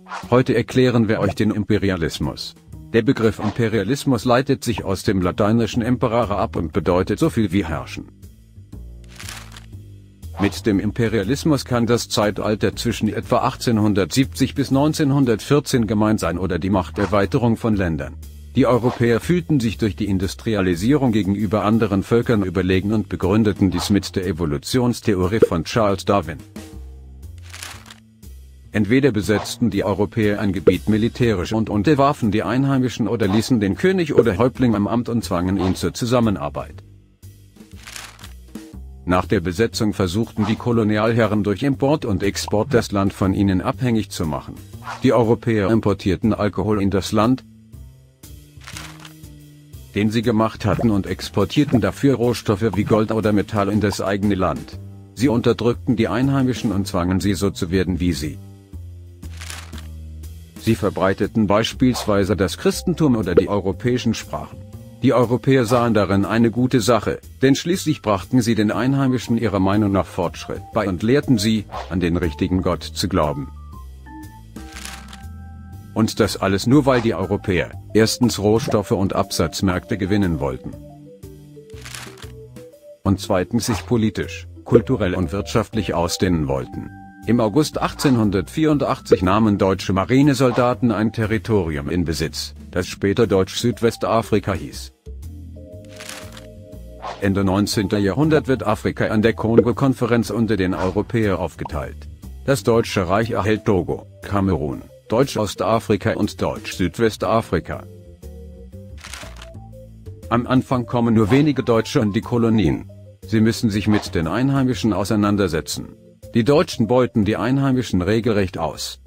Heute erklären wir euch den Imperialismus. Der Begriff Imperialismus leitet sich aus dem lateinischen imperare ab und bedeutet so viel wie herrschen. Mit dem Imperialismus kann das Zeitalter zwischen etwa 1870 bis 1914 gemeint sein oder die Machterweiterung von Ländern. Die Europäer fühlten sich durch die Industrialisierung gegenüber anderen Völkern überlegen und begründeten dies mit der Evolutionstheorie von Charles Darwin. Entweder besetzten die Europäer ein Gebiet militärisch und unterwarfen die Einheimischen oder ließen den König oder Häuptling am Amt und zwangen ihn zur Zusammenarbeit. Nach der Besetzung versuchten die Kolonialherren durch Import und Export das Land von ihnen abhängig zu machen. Die Europäer importierten Alkohol in das Land, den sie gemacht hatten, und exportierten dafür Rohstoffe wie Gold oder Metall in das eigene Land. Sie unterdrückten die Einheimischen und zwangen sie so zu werden wie sie. Sie verbreiteten beispielsweise das Christentum oder die europäischen Sprachen. Die Europäer sahen darin eine gute Sache, denn schließlich brachten sie den Einheimischen ihrer Meinung nach Fortschritt bei und lehrten sie, an den richtigen Gott zu glauben. Und das alles nur, weil die Europäer erstens Rohstoffe und Absatzmärkte gewinnen wollten und zweitens sich politisch, kulturell und wirtschaftlich ausdehnen wollten. Im August 1884 nahmen deutsche Marinesoldaten ein Territorium in Besitz, das später Deutsch-Südwestafrika hieß. Ende 19. Jahrhundert wird Afrika an der Kongo-Konferenz unter den Europäern aufgeteilt. Das Deutsche Reich erhält Togo, Kamerun, Deutsch-Ostafrika und Deutsch-Südwestafrika. Am Anfang kommen nur wenige Deutsche in die Kolonien. Sie müssen sich mit den Einheimischen auseinandersetzen. Die Deutschen beuten die Einheimischen regelrecht aus.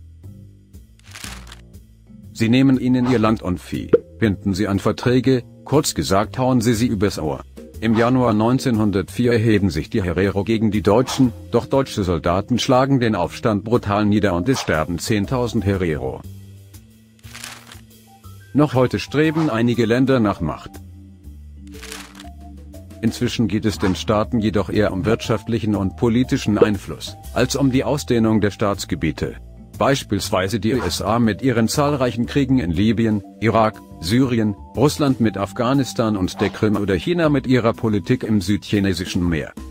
Sie nehmen ihnen ihr Land und Vieh, binden sie an Verträge, kurz gesagt hauen sie übers Ohr. Im Januar 1904 erheben sich die Herero gegen die Deutschen, doch deutsche Soldaten schlagen den Aufstand brutal nieder und es sterben 10.000 Herero. Noch heute streben einige Länder nach Macht. Inzwischen geht es den Staaten jedoch eher um wirtschaftlichen und politischen Einfluss, als um die Ausdehnung der Staatsgebiete. Beispielsweise die USA mit ihren zahlreichen Kriegen in Libyen, Irak, Syrien, Russland mit Afghanistan und der Krim oder China mit ihrer Politik im Südchinesischen Meer.